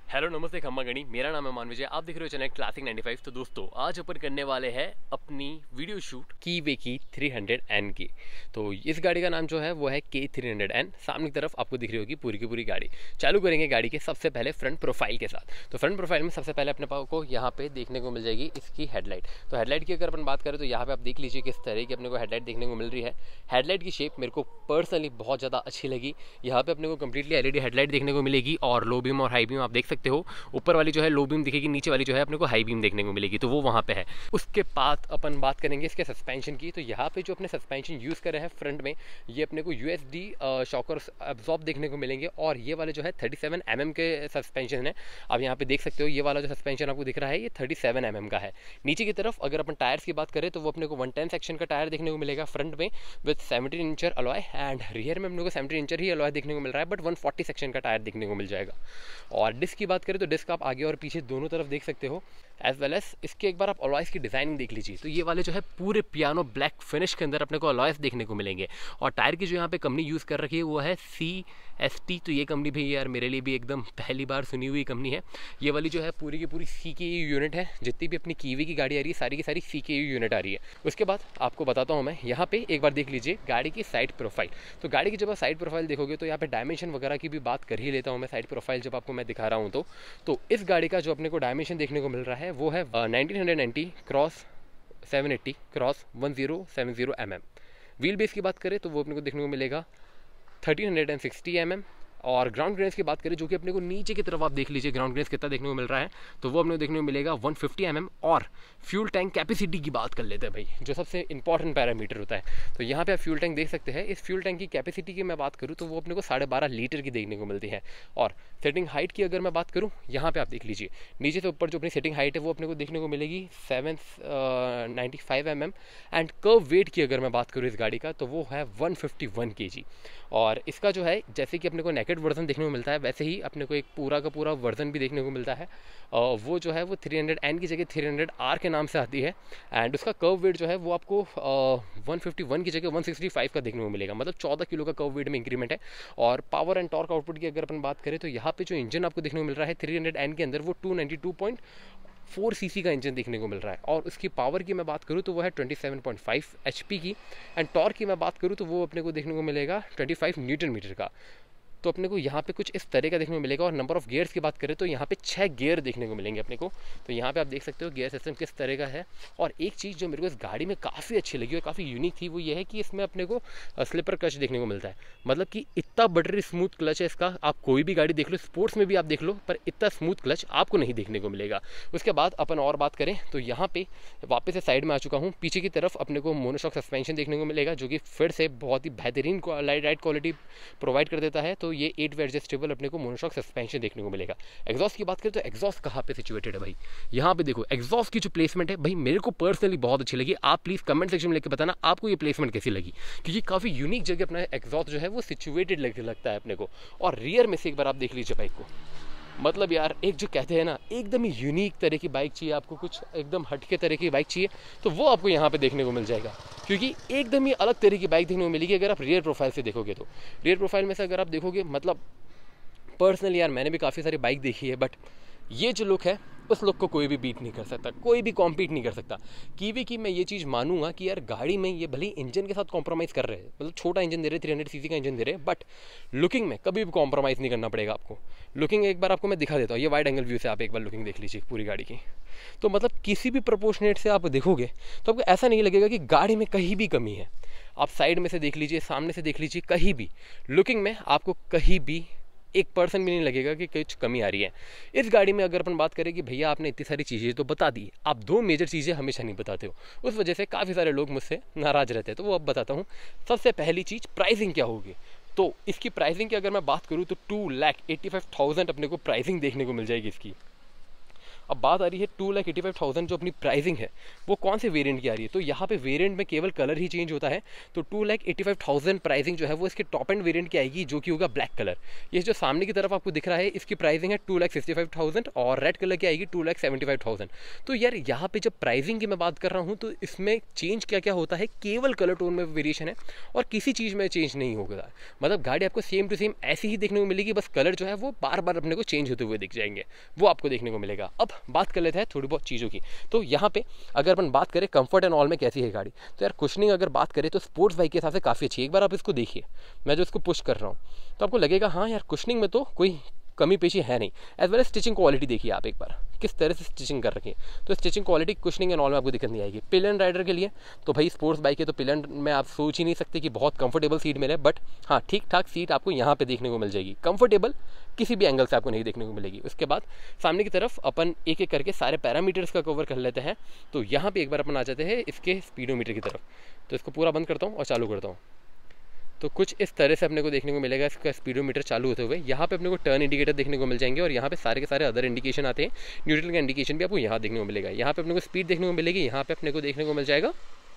Hello नमस्ते खम्मा गणी, मेरा नाम है मान विजय। आप देख रहे हो चैनल क्लासिक 95। तो दोस्तों आज अपन करने वाले हैं अपनी वीडियो शूट कीवे की 300N की। तो इस गाड़ी का नाम जो है वो है K300N। सामने की तरफ आपको दिख रही होगी पूरी की पूरी गाड़ी। चालू करेंगे गाड़ी के सबसे पहले फ्रंट प्रोफाइल के साथ। तो फ्रंट प्रोफाइल में सबसे पहले अपने को यहाँ पे देखने को मिल जाएगी इसकी हेडलाइट। तो हेडलाइट की अगर अपन बात करें तो यहाँ पे आप देख लीजिए किस तरह की अपने को हेडलाइट देखने को मिल रही है। हेडलाइट की शेप मेरे को पर्सनली बहुत ज़्यादा अच्छी लगी। यहाँ पे अपने को कंप्लीटली LED हेडलाइट देखने को मिलेगी और लो बीम और हाई बीम आप देख सकते हो। ऊपर वाली जो है लो बीम दिखेगी, नीचे वाली जो है अपने को हाई बीम देखने को मिलेगी, तो वो वहाँ पे है। उसके बाद अपन बात करेंगे इसके सस्पेंशन की। तो यहाँ पे जो अपने सस्पेंशन यूज़ कर रहे हैं फ्रंट में, ये अपने को USD शॉकर्स एब्जॉर्ब देखने को मिलेंगे और ये वाले जो है 37 mm के सस्पेंशन है। आप यहाँ पे देख सकते हो ये वाला जो सस्पेंशन आपको दिख रहा है ये 37 mm का है। नीचे की तरफ अगर अपन टायर्स की बात करें तो वो अपने को 110 सेक्शन का टायर देखने को मिलेगा फ्रंट में विद 17 इंचर अलॉय, एंड रियर में अपने को 17 इंचर ही अलॉय देखने को मिल रहा है, बट 140 सेक्शन का टायर देखने को मिल जाएगा। और डिस्क की बात करें तो डिस्क आप आगे और पीछे दोनों तरफ देख सकते हो, एज वेल एज इसके एक बार आप अलॉयस की डिज़ाइनिंग देख लीजिए। तो ये वाले जो है पूरे पियानो ब्लैक फिनिश के अंदर अपने को अलॉयस देखने को मिलेंगे। और टायर की जो यहाँ पे कंपनी यूज़ कर रखी है वो है CST। तो ये कंपनी भी यार मेरे लिए भी एकदम पहली बार सुनी हुई कंपनी है। ये वाली जो है पूरी की पूरी CKU यूनिट है। जितनी भी अपनी कीवी की गाड़ी आ रही है सारी की सारी CKU यूनिट आ रही है। उसके बाद आपको बताता हूँ मैं, यहाँ पे एक बार देख लीजिए गाड़ी की साइड प्रोफाइल। तो गाड़ी की जब आप साइड प्रोफाइल देखोगे तो यहाँ पे डायमेंशन वगैरह की भी बात कर ही लेता हूँ मैं। साइड प्रोफाइल जब आपको मैं दिखा रहा हूँ तो इस गाड़ी का जो अपने को डायमेंशन देखने को मिल रहा है वो है 1990 cross 780 cross 1070 mm। Wheel base की बात करें तो वो अपने को देखने को मिलेगा 1360 mm। और ग्राउंड क्लियरेंस की बात करें जो कि अपने को नीचे की तरफ आप देख लीजिए ग्राउंड क्लियरेंस कितना देखने को मिल रहा है, तो वो अपने को देखने को मिलेगा 150 mm। और फ्यूल टैंक कैपेसिटी की बात कर लेते हैं भाई, जो सबसे इंपॉर्टेंट पैरामीटर होता है। तो यहाँ पे आप फ्यूल टैंक देख सकते हैं। इस फ्यूल टैंक की कैपेसिटी की मैं बात करूँ तो वो अपने को 12.5 लीटर की देखने को मिलती है। और सेटिंग हाइट की अगर मैं बात करूँ, यहाँ पे आप देख लीजिए नीचे से ऊपर जो अपनी सेटिंग हाइट है वो अपने को देखने को मिलेगी 795 mm। एंड कर्व वेट की अगर मैं बात करूँ इस गाड़ी का तो वो है 151 kg। और इसका जो है जैसे कि अपने को नेकेड वर्जन देखने को मिलता है वैसे ही अपने को एक पूरा का पूरा वर्जन भी देखने को मिलता है। वो जो है वो 300N की जगह 300R के नाम से आती है। एंड उसका कर्व वेट जो है वो आपको 151 की जगह 165 का देखने को मिलेगा, मतलब 14 किलो का कर्व वेट में इंक्रीमेंट है। और पावर एंड टॉर्क आउटपुट की अगर अपन बात करें तो यहाँ पे जो इंजन आपको देखने को मिल रहा है 300N के अंदर वो 292.4 cc का इंजन देखने को मिल रहा है। और उसकी पावर की मैं बात करूँ तो वो है 27.5 HP की। एंड टॉर्क की मैं बात करूँ तो वो अपने को देखने को मिलेगा 25 न्यूटन मीटर का। तो अपने को यहाँ पे कुछ इस तरह का देखने को मिलेगा। और नंबर ऑफ गियर्स की बात करें तो यहाँ पे 6 गियर देखने को मिलेंगे अपने को। तो यहाँ पे आप देख सकते हो गियर सिस्टम किस तरह का है। और एक चीज़ जो मेरे को इस गाड़ी में काफ़ी अच्छी लगी और काफ़ी यूनिक थी वो ये है कि इसमें अपने को स्लिपर क्लच देखने को मिलता है। मतलब कि इतना बटरी स्मूथ क्लच है इसका, आप कोई भी गाड़ी देख लो, स्पोर्ट्स में भी आप देख लो, पर इतना स्मूथ क्लच आपको नहीं देखने को मिलेगा। उसके बाद अपन और बात करें तो यहाँ पे वापस से साइड में आ चुका हूँ। पीछे की तरफ अपने को मोनोशॉक सस्पेंशन देखने को मिलेगा जो कि फिर से बहुत ही बेहतरीन राइड क्वालिटी प्रोवाइड कर देता है। तो ये 8 वे एडजस्टेबल अपने को मोनोशॉक सस्पेंशन देखने को मिलेगा। एग्जॉस्ट की बात करें तो एग्जॉस्ट कहाँ पे सिचुएटेड है भाई, यहाँ पे देखो एग्जॉस्ट की जो प्लेसमेंट है भाई मेरे को पर्सनली बहुत अच्छी लगी। आप प्लीज कमेंट सेक्शन में लेकर बताना आपको ये प्लेसमेंट कैसी लगी, क्योंकि काफी यूनिक जगह अपना एग्जॉस्ट जो है वो सिचुएटेड लगता है अपने को। और रियर में से एक बार आप देख लीजिए बाइक को, मतलब यार एक जो कहते हैं ना एकदम ही यूनिक तरह की बाइक चाहिए आपको, कुछ एकदम हटके तरह की बाइक चाहिए तो वो आपको यहाँ पे देखने को मिल जाएगा। क्योंकि एकदम ही अलग तरह की बाइक देखने को मिलेगी अगर आप रियर प्रोफाइल से देखोगे तो। रियर प्रोफाइल में से अगर आप देखोगे, मतलब पर्सनली यार मैंने भी काफ़ी सारी बाइक देखी है, बट ये जो लुक है उस लुक को कोई भी बीट नहीं कर सकता, कोई भी कॉम्पीट नहीं कर सकता। कीवी की मैं ये चीज़ मानूंगा कि यार गाड़ी में ये भले इंजन के साथ कॉम्प्रोमाइज़ कर रहे हैं, मतलब छोटा इंजन दे रहे 300 cc का इंजन दे रहे हैं, बट लुकिंग में कभी भी कॉम्प्रोमाइज़ नहीं करना पड़ेगा आपको। लुकिंग एक बार आपको मैं दिखा देता हूँ, ये वाइड एंगल व्यू से आप एक बार लुकिंग देख लीजिए पूरी गाड़ी की। तो मतलब किसी भी प्रोपोर्शनेट से आप देखोगे तो आपको ऐसा नहीं लगेगा कि गाड़ी में कहीं भी कमी है। आप साइड में से देख लीजिए, सामने से देख लीजिए, कहीं भी लुकिंग में आपको कहीं भी 1% भी नहीं लगेगा कि कुछ कमी आ रही है। इस गाड़ी में अगर अपन बात करें कि भैया आपने इतनी सारी चीज़ें तो बता दी, आप 2 मेजर चीज़ें हमेशा नहीं बताते हो, उस वजह से काफ़ी सारे लोग मुझसे नाराज़ रहते हैं। तो वो अब बताता हूँ। सबसे पहली चीज़ प्राइसिंग क्या होगी। तो इसकी प्राइसिंग की अगर मैं बात करूँ तो 2,85,000 अपने को प्राइसिंग देखने को मिल जाएगी इसकी। अब बात आ रही है 2,85,000 जो अपनी प्राइसिंग है वो कौन से वेरिएंट की आ रही है। तो यहाँ पे वेरिएंट में केवल कलर ही चेंज होता है। तो 2,85,000 प्राइसिंग जो है वो इसके टॉप एंड वेरिएंट की आएगी, जो कि होगा ब्लैक कलर। ये जो सामने की तरफ आपको दिख रहा है इसकी प्राइसिंग है 2,65,000 और रेड कलर की आएगी 2,75,000। तो यार यहाँ पे जब प्राइसिंग की मैं बात कर रहा हूँ तो इसमें चेंज क्या क्या होता है, केवल कलर टोन में वेरिएशन है और किसी चीज़ में चेंज नहीं होगा। मतलब गाड़ी आपको सेम टू सेम ऐसी ही देखने को मिलेगी, बस कलर जो है वो बार बार अपने को चेंज होते हुए दिख जाएंगे, वो आपको देखने को मिलेगा। अब बात कर लेते हैं थोड़ी बहुत चीज़ों की। तो यहाँ पे अगर अपन बात करें कंफर्ट एंड ऑल में कैसी है गाड़ी, तो यार कुशनिंग अगर बात करें तो स्पोर्ट्स बाइक के हिसाब से काफ़ी अच्छी है। एक बार आप इसको देखिए, मैं जो इसको पुश कर रहा हूँ तो आपको लगेगा हाँ यार कुशनिंग में तो कोई कमी पेशी है नहीं। As well as stitching quality देखिए आप एक बार किस तरह से स्टिचिंग कर रखी है, तो stitching quality cushioning and all में आपको दिक्कत नहीं आएगी। पिलियन राइडर के लिए तो भाई स्पोर्ट्स बाइक है तो पिलियन में आप सोच ही नहीं सकते कि बहुत कंफर्टेबल सीट मिले, बट हाँ ठीक ठाक सीट आपको यहाँ पे देखने को मिल जाएगी। कंफर्टेबल किसी भी एंगल से आपको नहीं देखने को मिलेगी। उसके बाद सामने की तरफ अपन एक एक करके सारे पैरामीटर्स का कवर कर लेते हैं। तो यहाँ पे एक बार अपन आ जाते हैं इसके स्पीडोमीटर की तरफ। तो इसको पूरा बंद करता हूँ और चालू करता हूँ, तो कुछ इस तरह से अपने को देखने को मिलेगा इसका स्पीडोमीटर चालू होते हुए। यहाँ पे अपने को टर्न इंडिकेटर देखने को मिल जाएंगे और यहाँ पे सारे के सारे अदर इंडिकेशन आते हैं। न्यूट्रल का इंडिकेशन भी आपको यहाँ देखने को मिलेगा। यहाँ पे अपने को स्पीड देखने को मिलेगी, यहाँ पे अपने को देखने को मिल जाएगा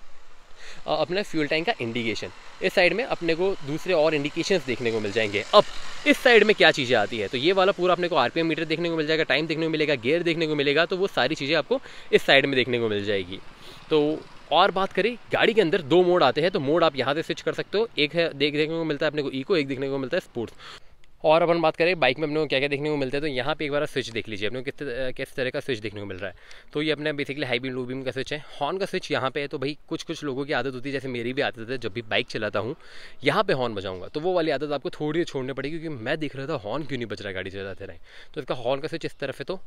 अपना फ्यूल टैंक का इंडिकेशन। इस साइड में अपने को दूसरे और इंडिकेशंस देखने को मिल जाएंगे। अब इस साइड में क्या चीज़ें आती है, तो ये वाला पूरा अपने को आरपीएम मीटर देखने को मिल जाएगा, टाइम देखने को मिलेगा, गियर देखने को मिलेगा। तो वो सारी चीज़ें आपको इस साइड में देखने को मिल जाएगी। तो और बात करें गाड़ी के अंदर 2 मोड आते हैं, तो मोड आप यहाँ से स्विच कर सकते हो। एक है देखने को मिलता है अपने को इको, एक देखने को मिलता है स्पोर्ट्स। और अपन बात करें बाइक में अपने को क्या क्या देखने को मिलता है, तो यहाँ पे एक बार स्विच देख लीजिए अपने को किस तरह का स्विच देखने को मिल रहा है। तो ये अपने basically high beam low beam का स्विच है। हॉर्न का स्विच यहाँ पे है। तो भाई कुछ लोगों की आदत होती है, जैसे मेरी भी आदत है, जब भी बाइक चलाता हूँ यहाँ पे हॉर्न बजाऊंगा, तो वो वाली आदत आपको थोड़ी छोड़नी पड़ेगी, क्योंकि मैं देख रहा था हॉर्न क्यों नहीं बज रहा है गाड़ी चलाते रहे। तो इसका हॉर्न का स्विच इस तरफ है, तो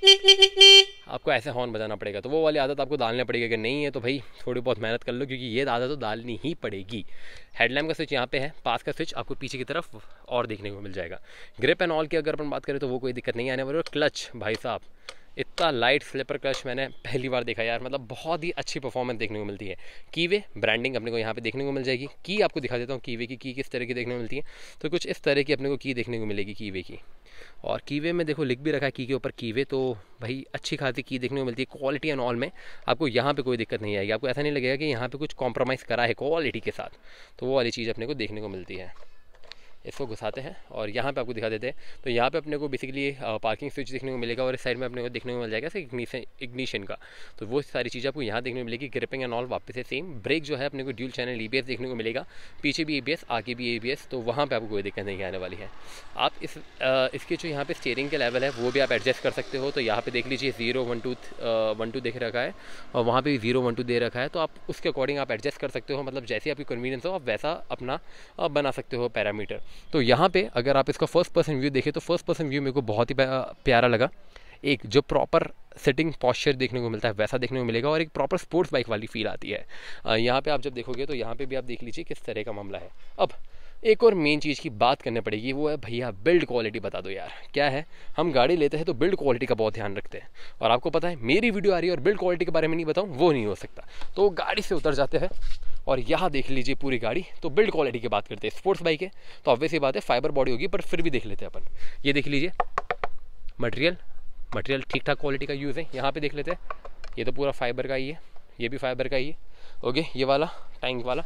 आपको ऐसे हॉर्न बजाना पड़ेगा। तो वो वाली आदत आपको डालनी पड़ेगी। अगर नहीं है तो भाई थोड़ी बहुत मेहनत कर लो, क्योंकि ये आदत तो डालनी ही पड़ेगी। हेडलैम्प का स्विच यहाँ पे है, पास का स्विच आपको पीछे की तरफ और देखने को मिल जाएगा। ग्रिप एंड ऑल की अगर अपन बात करें तो वो कोई दिक्कत नहीं आने वाली। और क्लच भाई साहब, इतना लाइट स्लिपर क्लच मैंने पहली बार देखा यार, मतलब बहुत ही अच्छी परफॉर्मेंस देखने को मिलती है। कीवे ब्रांडिंग अपने को यहाँ पे देखने को मिल जाएगी। की आपको दिखा देता हूँ कीवे की किस तरह की देखने को मिलती है। तो कुछ इस तरह की अपने को की देखने को मिलेगी कीवे की। और कीवे में देखो लिख भी रखा है की के ऊपर कीवे, तो भाई अच्छी खासी की देखने को मिलती है। क्वालिटी एंड ऑल में आपको यहाँ पे कोई दिक्कत नहीं आएगी। आपको ऐसा नहीं लगेगा कि यहाँ पे कुछ कॉम्प्रोमाइज़ करा है क्वालिटी के साथ, तो वो वाली चीज़ अपने को देखने को मिलती है। इसको घुसाते हैं और यहाँ पे आपको दिखा देते हैं। तो यहाँ पे अपने को बेसिकली पार्किंग स्विच देखने को मिलेगा और इस साइड में अपने को देखने को मिल जाएगा इग्निशन का। तो वो सारी चीज़ें आपको यहाँ देखने को मिलेगी। ग्रिपिंग एंड ऑल वापस से सेम। ब्रेक जो है अपने को ड्यूल चैनल EBS देखने को मिलेगा, पीछे भी EBS आगे भी EBS, तो वहाँ पर आपको कोई दिक्कत नहीं आने वाली है। आप इसके जो यहाँ पे स्टीयरिंग के लेवल है वो भी आप एडजस्ट कर सकते हो। तो यहाँ पे देख लीजिए 0 1 2 1 2 देख रखा है और वहाँ पे भी 0 1 2 दे रखा है। तो आप उसके अकॉर्डिंग आप एडजस्ट कर सकते हो, मतलब जैसी आपकी कन्वीनियंस हो आप वैसा अपना बना सकते हो पैरामीटर। तो यहाँ पे अगर आप इसका फर्स्ट पर्सन व्यू देखें तो फर्स्ट पर्सन व्यू मेरे को बहुत ही प्यारा लगा। एक जो प्रॉपर सिटिंग पॉस्चर देखने को मिलता है वैसा देखने को मिलेगा और एक प्रॉपर स्पोर्ट्स बाइक वाली फील आती है। यहाँ पे आप जब देखोगे तो यहाँ पे भी आप देख लीजिए किस तरह का मामला है। अब एक और मेन चीज़ की बात करनी पड़ेगी, वो है भैया बिल्ड क्वालिटी बता दो यार। क्या है, हम गाड़ी लेते हैं तो बिल्ड क्वालिटी का बहुत ध्यान रखते हैं, और आपको पता है मेरी वीडियो आ रही है और बिल्ड क्वालिटी के बारे में नहीं बताऊँ वो नहीं हो सकता। तो गाड़ी से उतर जाते हैं और यहाँ देख लीजिए पूरी गाड़ी। तो बिल्ड क्वालिटी की बात करते हैं, स्पोर्ट्स बाइक है तो ऑब्वियस ही बात है फाइबर बॉडी होगी, पर फिर भी देख लेते हैं अपन। ये देख लीजिए मटेरियल ठीक ठाक क्वालिटी का यूज़ है। यहाँ पे देख लेते हैं, ये तो पूरा फाइबर का ही है, ये भी फाइबर का ही है। ओके, ये वाला टैंक वाला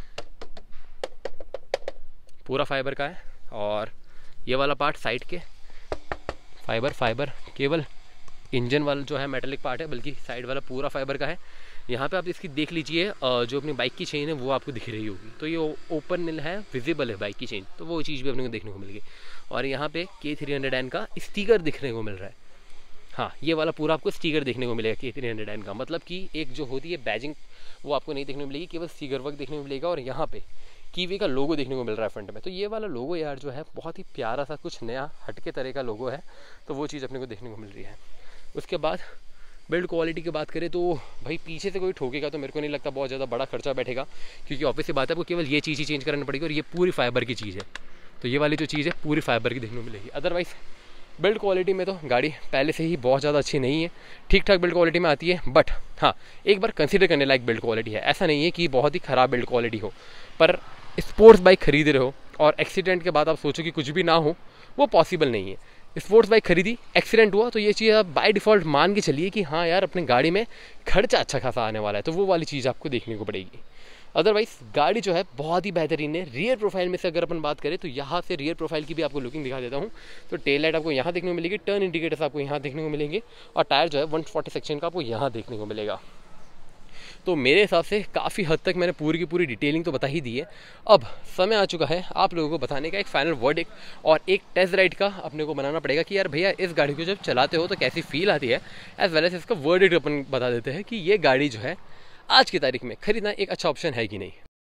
पूरा फाइबर का है और ये वाला पार्ट साइड के फाइबर केवल इंजन वाला जो है मेटेलिक पार्ट है, बल्कि साइड वाला पूरा फाइबर का है। यहाँ पे आप इसकी देख लीजिए जो अपनी बाइक की चेन है वो आपको दिख रही होगी, तो ये ओपन है, विजिबल है बाइक की चेन, तो वो चीज़ भी अपने को देखने को मिलेगी। और यहाँ पे K300N का स्टिकर दिखने को मिल रहा है। हाँ, ये वाला पूरा आपको स्टिकर देखने को मिलेगा K300N का, मतलब कि एक जो होती है बैजिंग वो आपको नहीं देखने को मिलेगी, केवल स्टिकर वर्क देखने को मिलेगा। और यहाँ पे कीवी का लोगो देखने को मिल रहा है फ्रंट में। तो ये वाला लोगो यार जो है बहुत ही प्यारा सा कुछ नया हटके तरह का लोगो है, तो वो चीज़ अपने को देखने को मिल रही है। उसके बाद बिल्ड क्वालिटी की बात करें तो भाई पीछे से कोई ठोकेगा तो मेरे को नहीं लगता बहुत ज़्यादा बड़ा खर्चा बैठेगा, क्योंकि ऑब्वियस सी बात है आपको केवल ये चीज़ ही चेंज करनी पड़ेगी और ये पूरी फाइबर की चीज़ है। तो ये वाली जो चीज़ है पूरी फाइबर की देखने को मिलेगी। अदरवाइज़ बिल्ड क्वालिटी में तो गाड़ी पहले से ही बहुत ज़्यादा अच्छी नहीं है, ठीक ठाक बिल्ड क्वालिटी में आती है। बट हाँ, एक बार कंसीडर करने लायक बिल्ड क्वालिटी है। ऐसा नहीं है कि बहुत ही ख़राब बिल्ड क्वालिटी हो, पर स्पोर्ट्स बाइक खरीद रहे हो और एक्सीडेंट के बाद आप सोचो कि कुछ भी ना हो, वो पॉसिबल नहीं है। स्पोर्ट्स बाइक खरीदी, एक्सीडेंट हुआ, तो ये चीज़ आप बाय डिफ़ॉल्ट मान के चलिए कि हाँ यार अपने गाड़ी में खर्चा अच्छा खासा आने वाला है, तो वो वाली चीज़ आपको देखने को पड़ेगी। अदरवाइज़ गाड़ी जो है बहुत ही बेहतरीन है। रियर प्रोफाइल में से अगर अपन बात करें तो यहाँ से रियर प्रोफाइल की भी आपको लुकिंग दिखा देता हूँ। तो टेल लाइट आपको यहाँ देखने को मिलेगी, टर्न इंडिकेटर्स आपको यहाँ देखने को मिलेंगे, और टायर जो है 140 सेक्शन का आपको यहाँ देखने को मिलेगा। तो मेरे हिसाब से काफ़ी हद तक मैंने पूरी की पूरी डिटेलिंग तो बता ही दी है। अब समय आ चुका है आप लोगों को बताने का एक फाइनल वर्डिक्ट, और एक टेस्ट राइड का अपने को बनाना पड़ेगा कि यार भैया इस गाड़ी को जब चलाते हो तो कैसी फील आती है, एज वेल एज इसका वर्डिक्ट अपन बता देते हैं कि ये गाड़ी जो है आज की तारीख में खरीदना एक अच्छा ऑप्शन है कि नहीं।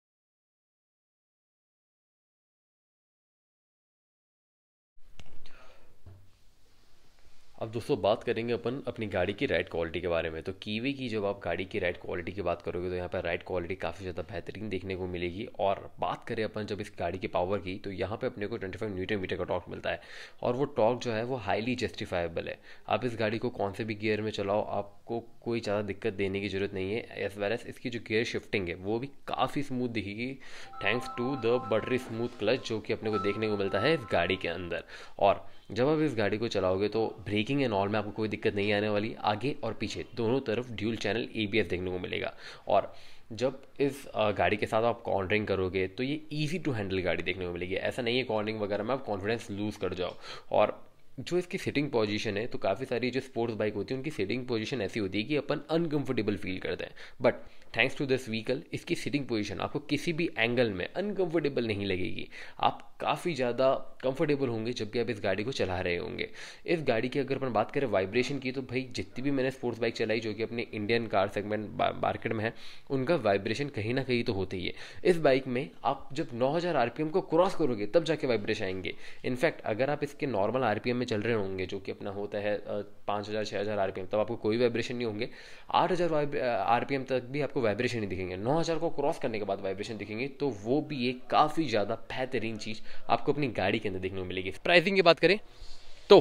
अब दोस्तों बात करेंगे अपन अपनी गाड़ी की राइड क्वालिटी के बारे में। तो कीवी की जब आप गाड़ी की राइड क्वालिटी की बात करोगे तो यहाँ पर राइड क्वालिटी काफ़ी ज़्यादा बेहतरीन देखने को मिलेगी। और बात करें अपन जब इस गाड़ी की पावर की, तो यहाँ पे अपने को 25 न्यूटन मीटर का टॉर्क मिलता है, और वो टॉर्क जो है वो हाईली जस्टिफाइबल है। आप इस गाड़ी को कौन से भी गियर में चलाओ, आपको कोई ज़्यादा दिक्कत देने की जरूरत नहीं है। एज वेल एज इसकी जो गियर शिफ्टिंग है वो भी काफ़ी स्मूथ दिखेगी, thanks to the buttery smooth clutch जो कि अपने को देखने को मिलता है इस गाड़ी के अंदर। और जब आप इस गाड़ी को चलाओगे तो ब्रेकिंग एंड ऑल में आपको कोई दिक्कत नहीं आने वाली। आगे और पीछे दोनों तरफ ड्यूल चैनल ABS देखने को मिलेगा। और जब इस गाड़ी के साथ आप कॉर्नरिंग करोगे तो ये ईजी टू हैंडल गाड़ी देखने को मिलेगी। ऐसा नहीं है कॉर्नरिंग वगैरह में आप कॉन्फिडेंस लूज़ कर जाओ। और जो इसकी सिटिंग पोजीशन है, तो काफ़ी सारी जो स्पोर्ट्स बाइक होती है उनकी सिटिंग पोजीशन ऐसी होती है कि अपन अनकंफर्टेबल फील करते हैं, but thanks to this vehicle इसकी सिटिंग पोजीशन आपको किसी भी एंगल में अनकंफर्टेबल नहीं लगेगी। आप काफ़ी ज़्यादा कंफर्टेबल होंगे जब भी आप इस गाड़ी को चला रहे होंगे। इस गाड़ी की अगर अपन बात करें वाइब्रेशन की, तो भाई जितनी भी मैंने स्पोर्ट्स बाइक चलाई जो कि अपने इंडियन कार सेगमेंट मार्केट में है, उनका वाइब्रेशन कहीं ना कहीं तो होता ही है। इस बाइक में आप जब 9000 RPM को क्रॉस करोगे तब जाके वाइब्रेशन आएंगे। इनफैक्ट अगर आप इसके नॉर्मल RPM में चल रहे होंगे जो कि अपना होता है 5000 6000 RPM, तब आपको कोई वाइब्रेशन नहीं होंगे। 8000 RPM तक भी आपको वाइब्रेशन नहीं दिखेंगे। 9000 को क्रॉस करने के बाद वाइब्रेशन दिखेंगे, तो वो भी एक काफ़ी ज़्यादा बेहतरीन चीज़ आपको अपनी गाड़ी के अंदर देखने को मिलेगी। प्राइसिंग की बात करें तो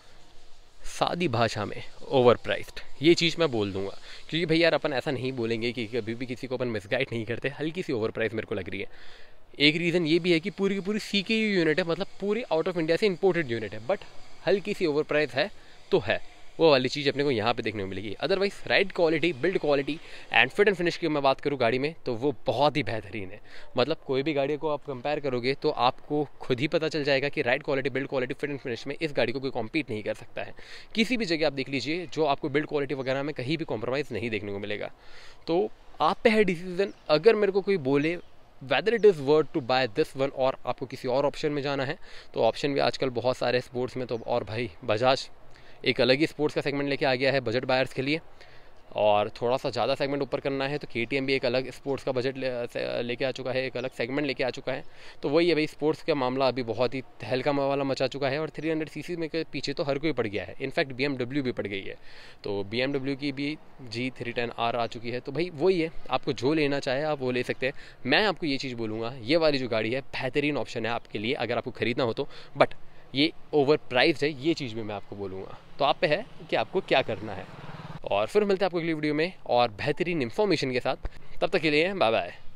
सादी भाषा में ओवर प्राइस्ड, ये चीज़ मैं बोल दूंगा, क्योंकि भाई यार अपन ऐसा नहीं बोलेंगे कि कभी भी किसी को अपन मिसगाइड नहीं करते। हल्की सी ओवर प्राइस मेरे को लग रही है। एक रीज़न ये भी है कि पूरी की पूरी CKU यूनिट है, मतलब पूरी आउट ऑफ इंडिया से इंपोर्टेड यूनिट है, बट हल्की सी ओवर प्राइस है तो है, वो वाली चीज़ अपने को यहाँ पे देखने को मिलेगी। Otherwise ride quality, build quality and fit and finish की मैं बात करूँ गाड़ी में, तो वो बहुत ही बेहतरीन है। मतलब कोई भी गाड़ी को आप कंपेयर करोगे तो आपको खुद ही पता चल जाएगा कि ride quality, build quality, fit and finish में इस गाड़ी को कोई कॉम्पीट नहीं कर सकता है। किसी भी जगह आप देख लीजिए, जो आपको बिल्ड क्वालिटी वगैरह में कहीं भी कॉम्प्रोमाइज़ नहीं देखने को मिलेगा। तो आप पे है डिसीजन। अगर मेरे को कोई बोले whether it is worth to buy this one और आपको किसी और ऑप्शन में जाना है, तो ऑप्शन भी आजकल बहुत सारे स्पोर्ट्स में। तो और भाई बजाज एक अलग ही स्पोर्ट्स का सेगमेंट लेके आ गया है बजट बायर्स के लिए, और थोड़ा सा ज़्यादा सेगमेंट ऊपर करना है तो KTM भी एक अलग स्पोर्ट्स का बजट लेके आ चुका है, एक अलग सेगमेंट लेके आ चुका है। तो वही है भाई, स्पोर्ट्स का मामला अभी बहुत ही तहलका वाला मचा चुका है, और 300 सीसी में के पीछे तो हर कोई पड़ गया है। इनफैक्ट BMW भी पड़ गई है, तो BMW की भी G310R आ चुकी है। तो भाई वही है, आपको जो लेना चाहे आप वो ले सकते हैं। मैं आपको ये चीज़ बोलूँगा, ये वाली जो गाड़ी है बेहतरीन ऑप्शन है आपके लिए अगर आपको ख़रीदना हो तो, बट ये ओवर प्राइस्ड है, ये चीज़ भी मैं आपको बोलूँगा। तो आप पे है कि आपको क्या करना है। और फिर मिलते हैं आपको अगली वीडियो में और बेहतरीन इन्फॉर्मेशन के साथ। तब तक के लिए बाय बाय।